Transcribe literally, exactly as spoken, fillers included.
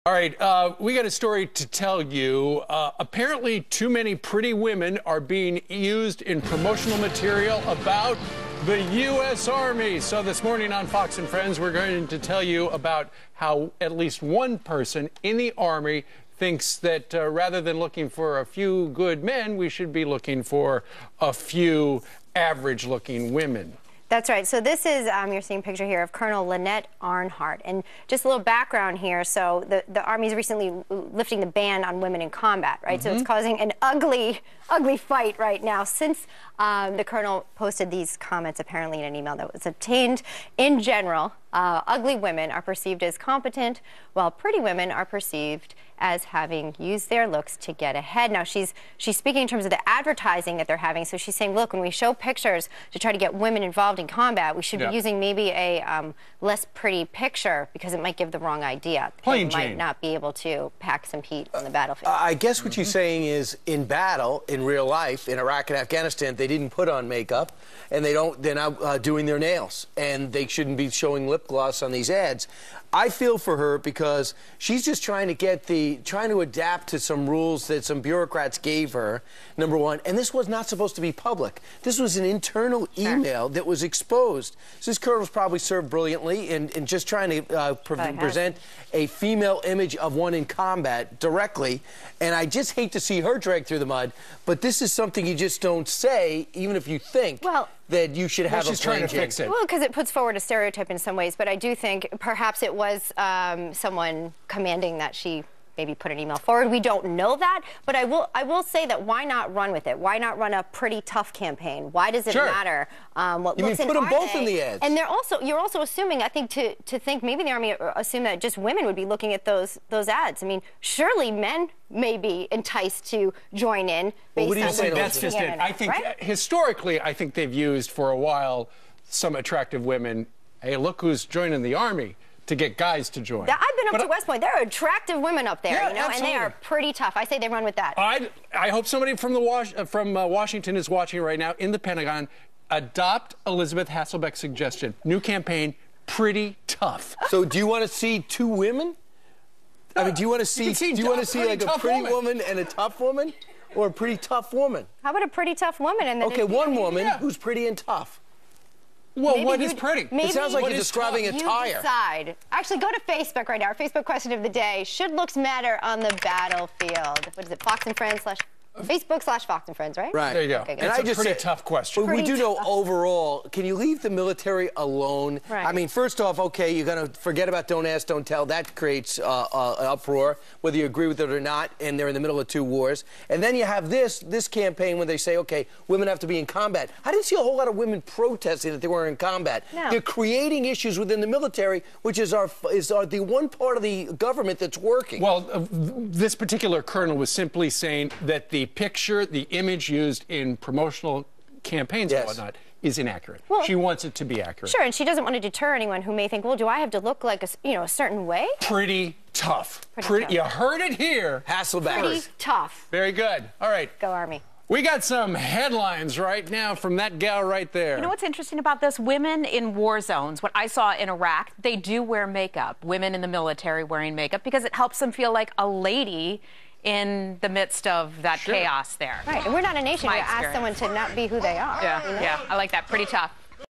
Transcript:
All right, uh, we got a story to tell you. Uh, apparently, too many pretty women are being used in promotional material about the U S Army. So this morning on Fox and Friends, we're going to tell you about how at least one person in the Army thinks that uh, rather than looking for a few good men, we should be looking for a few average-looking women. That's right. So this is, um, you're seeing a picture here of Colonel Lynette Arnhart. And just a little background here. So the, the Army's recently lifting the ban on women in combat, right? Mm-hmm. So it's causing an ugly, ugly fight right now since um, the Colonel posted these comments apparently in an email that was obtained. In general, uh, ugly women are perceived as competent, while pretty women are perceived as having used their looks to get ahead. Now, she's she's speaking in terms of the advertising that they're having. So she's saying, look, when we show pictures to try to get women involved in combat, we should yeah. be using maybe a um, less pretty picture because it might give the wrong idea. Plain They might Jane. not be able to pack some heat on the battlefield. Uh, I guess what mm-hmm. you're saying is, in battle, in real life, in Iraq and Afghanistan, they didn't put on makeup, and they don't. They're not uh, doing their nails, and they shouldn't be showing lip gloss on these ads. I feel for her because she's just trying to get the, trying to adapt to some rules that some bureaucrats gave her, number one. And this was not supposed to be public. This was an internal email that was exposed. So this colonel was probably served brilliantly in, in just trying to uh, pre present a female image of one in combat directly. And I just hate to see her dragged through the mud. But this is something you just don't say, even if you think well, that you should have well, a she's trying to fix it. Well, because it puts forward a stereotype in some ways. But I do think perhaps it was um, someone commanding that she maybe put an email forward. We don't know that, but I will I will say that why not run with it? Why not run a pretty tough campaign? Why does it sure. matter um, what you looks mean put and them both they? in the ads? And they're also you're also assuming I think to to think maybe the Army assume that just women would be looking at those those ads. I mean, surely men may be enticed to join in. Well, what do you on say? That's just it. I think right? historically, I think they've used for a while some attractive women. Hey, look who's joining the Army. To get guys to join. I've been up but to I, West Point. There are attractive women up there, yeah, you know, absolutely. and they are pretty tough. I say they run with that. I I hope somebody from the Was from uh, Washington is watching right now in the Pentagon. Adopt Elizabeth Hasselbeck's suggestion. New campaign, pretty tough. So, do you want to see two women? I mean, do you want to see? see do you want to see like a pretty woman. woman and a tough woman, or a pretty tough woman? How about a pretty tough woman? And then Okay, one woman yeah. who's pretty and tough. Well, maybe what you, is pretty? It sounds like what you're describing a you tire. Decide. Actually, go to Facebook right now. Our Facebook question of the day: should looks matter on the battlefield? What is it? Fox and Friends slash Facebook slash Fox and Friends, right? Right. There you go. Okay, it's and a I just pretty say, tough question. But we Pretty do know tough. overall, can you leave the military alone? Right. I mean, first off, okay, you're going to forget about don't ask, don't tell. That creates uh, uh, an uproar, whether you agree with it or not, and they're in the middle of two wars. And then you have this this campaign where they say, okay, women have to be in combat. I didn't see a whole lot of women protesting that they were in combat. No. They're creating issues within the military, which is our is our, the one part of the government that's working. Well, uh, this particular colonel was simply saying that the picture, the image used in promotional campaigns yes. and whatnot is inaccurate. Well, she wants it to be accurate. Sure, and she doesn't want to deter anyone who may think, well, do I have to look like a, you know, a certain way? Pretty tough. Pretty Pretty, tough. You heard it here. Hasselbeck. Pretty tough. Very good. All right. Go Army. We got some headlines right now from that gal right there. You know what's interesting about this? Women in war zones, what I saw in Iraq, they do wear makeup. Women in the military wearing makeup because it helps them feel like a lady in the midst of that Sure. chaos there. Right, and we're not a nation My where ask someone experience. to not be who they are. Yeah, you know? yeah, I like that. Pretty tough.